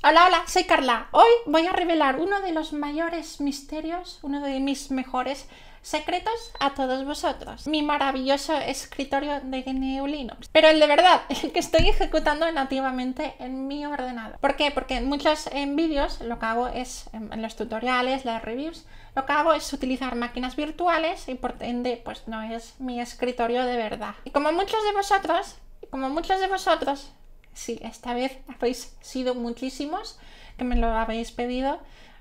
Hola, hola, soy Carla. Hoy voy a revelar uno de los mayores misterios, uno de mis mejores secretos a todos vosotros. Mi maravilloso escritorio de GNU Linux. Pero el de verdad, el que estoy ejecutando nativamente en mi ordenador. ¿Por qué? Porque en muchos vídeos lo que hago es, en los tutoriales, las reviews, lo que hago es utilizar máquinas virtuales y por ende pues no es mi escritorio de verdad. Y como muchos de vosotros, sí, esta vez habéis sido muchísimos que me lo habéis pedido.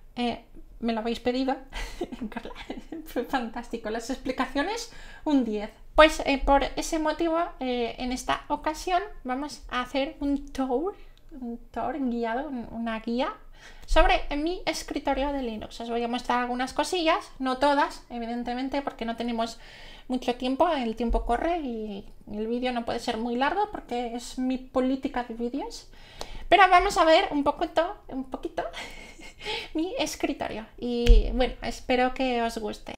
Fue fantástico. Las explicaciones, un 10. Pues por ese motivo, en esta ocasión vamos a hacer un tour guiado, una guía sobre mi escritorio de Linux. Os voy a mostrar algunas cosillas, no todas, evidentemente, porque no tenemos mucho tiempo, el tiempo corre y el vídeo no puede ser muy largo porque es mi política de vídeos. Pero vamos a ver un poquito mi escritorio y bueno, espero que os guste.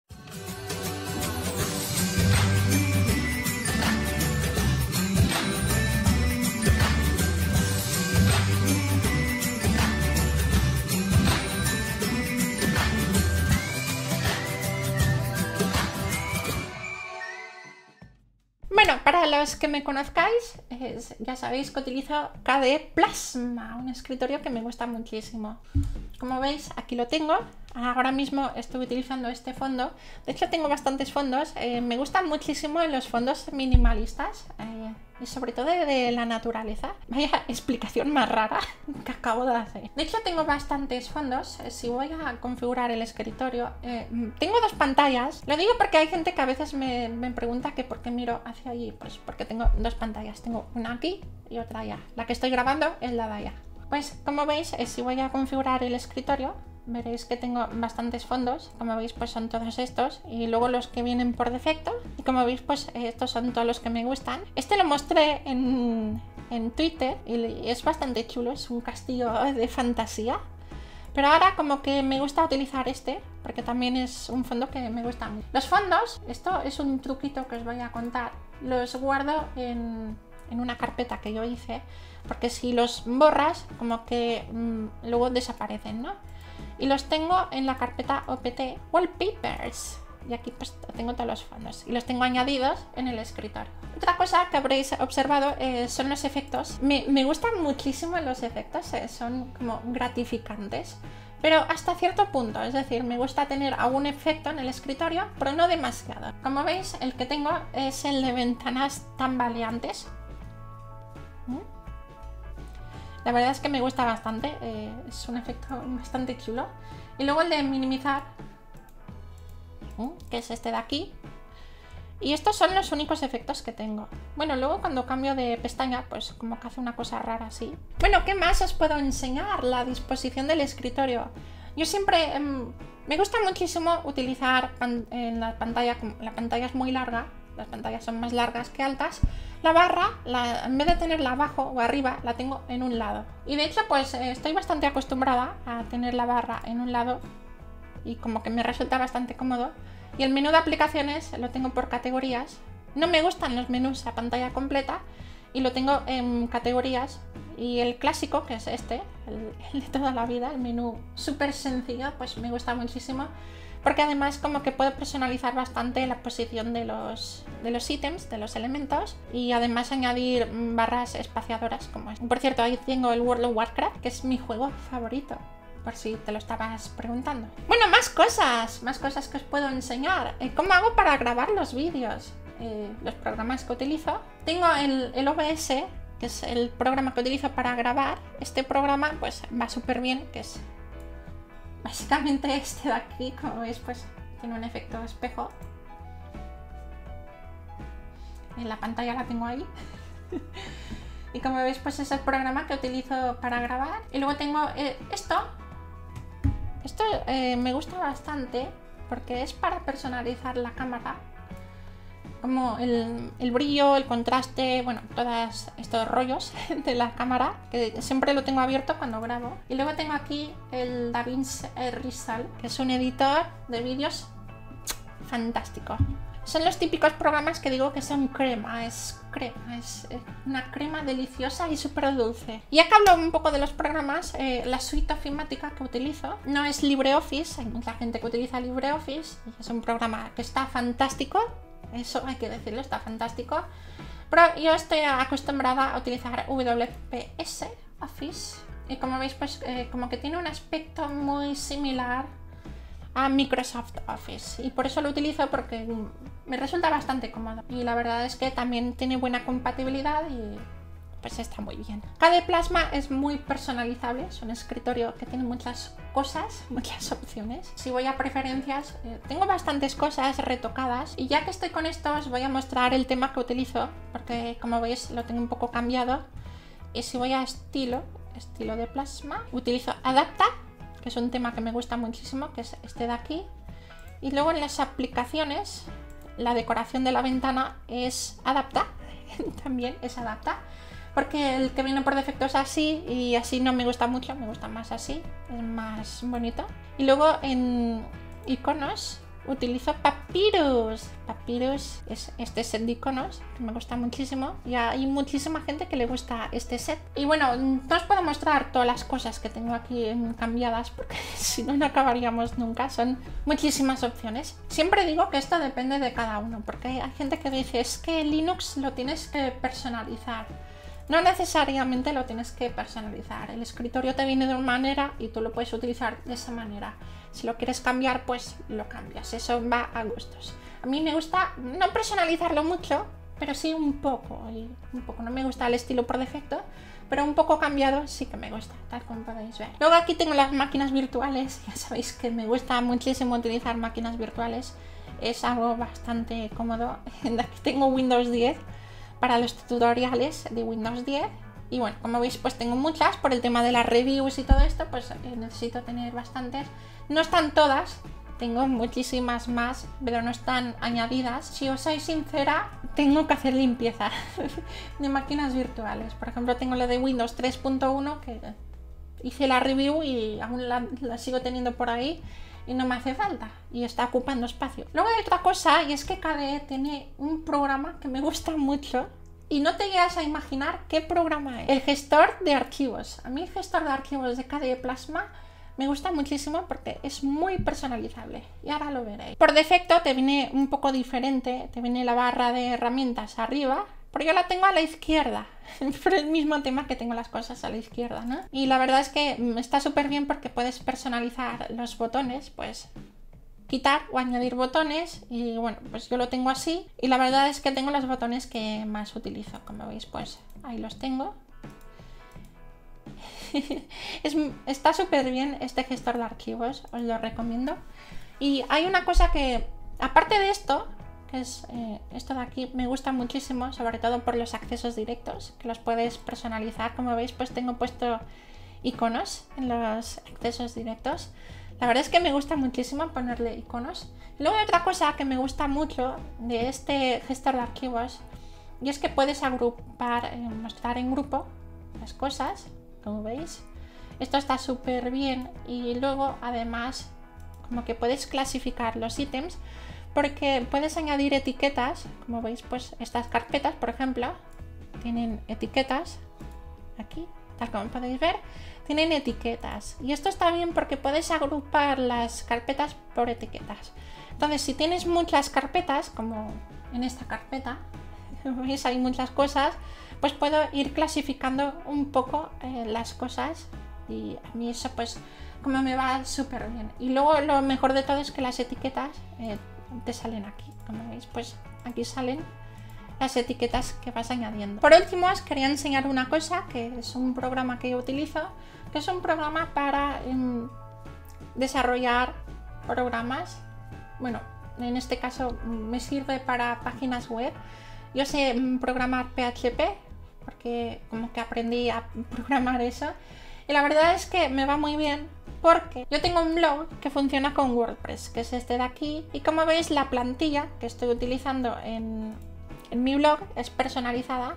Bueno, para los que me conozcáis, ya sabéis que utilizo KDE Plasma, un escritorio que me gusta muchísimo. Como veis, aquí lo tengo. Ahora mismo estoy utilizando este fondo. De hecho, tengo bastantes fondos. Me gustan muchísimo los fondos minimalistas y sobre todo de la naturaleza. Vaya explicación más rara que acabo de hacer. De hecho, tengo bastantes fondos. Si voy a configurar el escritorio, tengo dos pantallas. Lo digo porque hay gente que a veces me pregunta que por qué miro hacia allí. Pues porque tengo dos pantallas. Tengo una aquí y otra allá. La que estoy grabando es la de allá. Pues como veis, si voy a configurar el escritorio, veréis que tengo bastantes fondos. Como veis, pues son todos estos y luego los que vienen por defecto. Y como veis, pues estos son todos los que me gustan. Este lo mostré en Twitter y es bastante chulo, es un castillo de fantasía. Pero ahora como que me gusta utilizar este, porque también es un fondo que me gusta mucho. Los fondos, esto es un truquito que os voy a contar, los guardo en una carpeta que yo hice, porque si los borras, como que luego desaparecen, ¿no? Y los tengo en la carpeta OPT Wallpapers. Y aquí pues tengo todos los fondos. Y los tengo añadidos en el escritorio. Otra cosa que habréis observado son los efectos. Me gustan muchísimo los efectos, son como gratificantes. Pero hasta cierto punto, es decir, me gusta tener algún efecto en el escritorio, pero no demasiado. Como veis, el que tengo es el de ventanas tambaleantes. La verdad es que me gusta bastante, es un efecto bastante chulo. Y luego el de minimizar, que es este de aquí. Y estos son los únicos efectos que tengo. Bueno, luego cuando cambio de pestaña, pues como que hace una cosa rara así. Bueno, ¿qué más os puedo enseñar? La disposición del escritorio. Yo siempre me gusta muchísimo utilizar en la pantalla es muy larga, las pantallas son más largas que altas. La barra, en vez de tenerla abajo o arriba, la tengo en un lado. Y de hecho, pues estoy bastante acostumbrada a tener la barra en un lado y como que me resulta bastante cómodo. Y el menú de aplicaciones lo tengo por categorías. No me gustan los menús a pantalla completa y lo tengo en categorías. Y el clásico, que es este, el de toda la vida, el menú súper sencillo, pues me gusta muchísimo. Porque además como que puedo personalizar bastante la posición de los ítems, de los elementos, y además añadir barras espaciadoras como esta. Por cierto, ahí tengo el World of Warcraft, que es mi juego favorito, por si te lo estabas preguntando. Bueno, más cosas que os puedo enseñar. ¿Cómo hago para grabar los vídeos? Los programas que utilizo. Tengo el OBS, que es el programa que utilizo para grabar. Este programa pues va súper bien, que es básicamente este de aquí. Como veis, pues tiene un efecto espejo. En la pantalla la tengo ahí. Y como veis, pues es el programa que utilizo para grabar. Y luego tengo esto. Esto me gusta bastante porque es para personalizar la cámara. Como el brillo, el contraste, bueno, todos estos rollos de la cámara, que siempre lo tengo abierto cuando grabo. Y luego tengo aquí el DaVinci Resolve, que es un editor de vídeos fantástico. Son los típicos programas que digo que son crema, es una crema deliciosa y súper dulce. Ya que hablo un poco de los programas, la suite ofimática que utilizo no es LibreOffice, hay mucha gente que utiliza LibreOffice y es un programa que está fantástico, eso hay que decirlo, está fantástico, pero yo estoy acostumbrada a utilizar WPS Office y como veis pues como que tiene un aspecto muy similar a Microsoft Office y por eso lo utilizo, porque me resulta bastante cómodo y la verdad es que también tiene buena compatibilidad y pues está muy bien. KDE Plasma es muy personalizable, es un escritorio que tiene muchas cosas, muchas opciones. Si voy a preferencias, tengo bastantes cosas retocadas y ya que estoy con esto os voy a mostrar el tema que utilizo, porque como veis lo tengo un poco cambiado. Y si voy a estilo de Plasma, utilizo Adapta, que es un tema que me gusta muchísimo, que es este de aquí. Y luego en las aplicaciones, la decoración de la ventana es Adapta, también es Adapta, porque el que viene por defecto es así y así no me gusta mucho, me gusta más así, es más bonito. Y luego en iconos utilizo Papyrus. Papyrus es este set de iconos que me gusta muchísimo y hay muchísima gente que le gusta este set. Y bueno, no os puedo mostrar todas las cosas que tengo aquí cambiadas porque si no, no acabaríamos nunca. Son muchísimas opciones. Siempre digo que esto depende de cada uno, porque hay gente que dice es que Linux lo tienes que personalizar. No necesariamente lo tienes que personalizar. El escritorio te viene de una manera y tú lo puedes utilizar de esa manera. Si lo quieres cambiar, pues lo cambias. Eso va a gustos. A mí me gusta no personalizarlo mucho, pero sí un poco. No me gusta el estilo por defecto, pero un poco cambiado sí que me gusta, tal como podéis ver. Luego aquí tengo las máquinas virtuales. Ya sabéis que me gusta muchísimo utilizar máquinas virtuales. Es algo bastante cómodo. Aquí tengo Windows 10 para los tutoriales de Windows 10. Y bueno, como veis pues tengo muchas por el tema de las reviews y todo esto, pues necesito tener bastantes. No están todas, tengo muchísimas más, pero no están añadidas. Si os soy sincera, tengo que hacer limpieza de máquinas virtuales. Por ejemplo, tengo la de Windows 3.1 que hice la review y aún la sigo teniendo por ahí y no me hace falta y está ocupando espacio. Luego hay otra cosa y es que KDE tiene un programa que me gusta mucho. Y no te llegas a imaginar qué programa es. El gestor de archivos. A mí el gestor de archivos de KDE Plasma me gusta muchísimo porque es muy personalizable. Y ahora lo veréis. Por defecto te viene un poco diferente. Te viene la barra de herramientas arriba. Pero yo la tengo a la izquierda. Por el mismo tema que tengo las cosas a la izquierda, ¿no? Y la verdad es que está súper bien porque puedes personalizar los botones. Pues quitar o añadir botones y bueno, pues yo lo tengo así y la verdad es que tengo los botones que más utilizo, como veis pues ahí los tengo. Está súper bien este gestor de archivos, os lo recomiendo. Y hay una cosa que, aparte de esto, que es esto de aquí, me gusta muchísimo, sobre todo por los accesos directos, que los puedes personalizar. Como veis pues tengo puesto iconos en los accesos directos. La verdad es que me gusta muchísimo ponerle iconos. Luego hay otra cosa que me gusta mucho de este gestor de archivos y es que puedes agrupar, mostrar en grupo las cosas, como veis. Esto está súper bien y luego además como que puedes clasificar los ítems porque puedes añadir etiquetas, como veis pues estas carpetas por ejemplo tienen etiquetas aquí, tal como podéis ver. Tienen etiquetas y esto está bien porque puedes agrupar las carpetas por etiquetas. Entonces si tienes muchas carpetas, como en esta carpeta, veis hay muchas cosas, pues puedo ir clasificando un poco las cosas y a mí eso pues como me va súper bien. Y luego lo mejor de todo es que las etiquetas te salen aquí, como veis pues aquí salen las etiquetas que vas añadiendo. Por último os quería enseñar una cosa que es un programa que yo utilizo, que es un programa para desarrollar programas. Bueno, en este caso me sirve para páginas web. Yo sé programar PHP porque como que aprendí a programar eso y la verdad es que me va muy bien porque yo tengo un blog que funciona con WordPress, que es este de aquí, y como veis la plantilla que estoy utilizando en mi blog es personalizada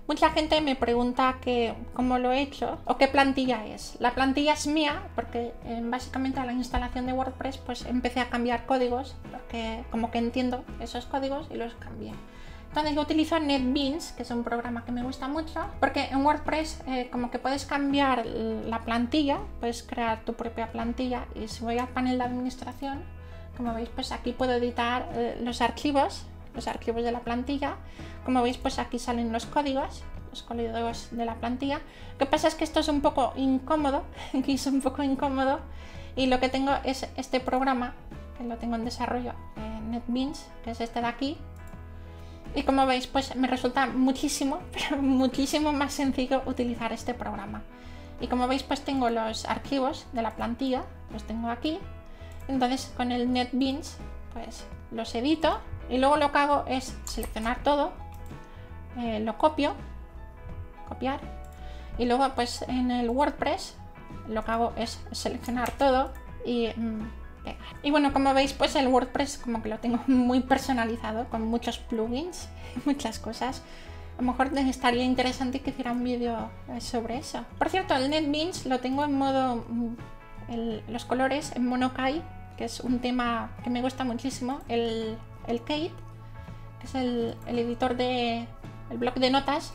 Mucha gente me pregunta cómo lo he hecho o qué plantilla es. La plantilla es mía porque básicamente a la instalación de WordPress pues empecé a cambiar códigos porque como que entiendo esos códigos y los cambié. Entonces yo utilizo NetBeans, que es un programa que me gusta mucho, porque en WordPress como que puedes cambiar la plantilla, puedes crear tu propia plantilla, y si voy al panel de administración, como veis pues aquí puedo editar los archivos de la plantilla. Como veis pues aquí salen los códigos de la plantilla. Lo que pasa es que esto es un poco incómodo, aquí es un poco incómodo, y lo que tengo es este programa, que lo tengo en desarrollo, NetBeans, que es este de aquí. Y como veis, pues me resulta muchísimo, pero muchísimo más sencillo utilizar este programa. Y como veis, pues tengo los archivos de la plantilla, los tengo aquí. Entonces con el NetBeans, pues los edito y luego lo que hago es seleccionar todo, lo copio, copiar, y luego pues en el WordPress lo que hago es seleccionar todo y pegar. Y bueno, como veis pues el WordPress como que lo tengo muy personalizado con muchos plugins y muchas cosas. A lo mejor estaría interesante que hiciera un vídeo sobre eso. Por cierto, el NetBeans lo tengo en modo los colores en Monokai, que es un tema que me gusta muchísimo. El Kate, que es el editor el bloc de notas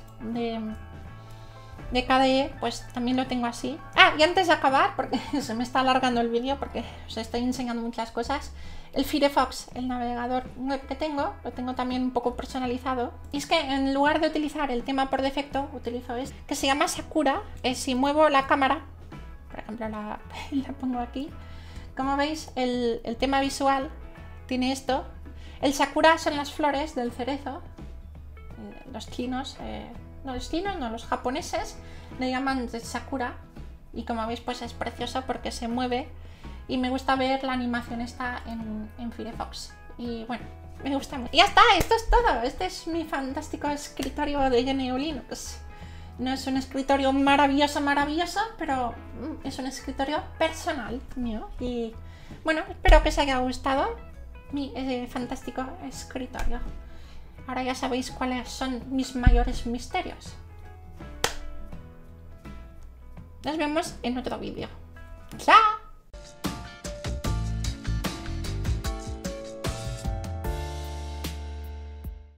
de KDE, pues también lo tengo así. Ah, y antes de acabar, porque se me está alargando el vídeo porque os estoy enseñando muchas cosas, el Firefox, el navegador web que tengo, lo tengo también un poco personalizado. Y es que en lugar de utilizar el tema por defecto, utilizo este, que se llama Sakura. Si muevo la cámara, por ejemplo la pongo aquí, como veis el tema visual tiene esto. El Sakura son las flores del cerezo. Los chinos, los japoneses le llaman Sakura, y como veis pues es precioso porque se mueve y me gusta ver la animación esta en Firefox. Y bueno, me gusta mucho. Y ya está, esto es todo. Este es mi fantástico escritorio de GNU Linux. No es un escritorio maravilloso, pero es un escritorio personal mío. Y bueno, espero que os haya gustado mi fantástico escritorio. Ahora ya sabéis cuáles son mis mayores misterios. Nos vemos en otro vídeo. ¡Chao!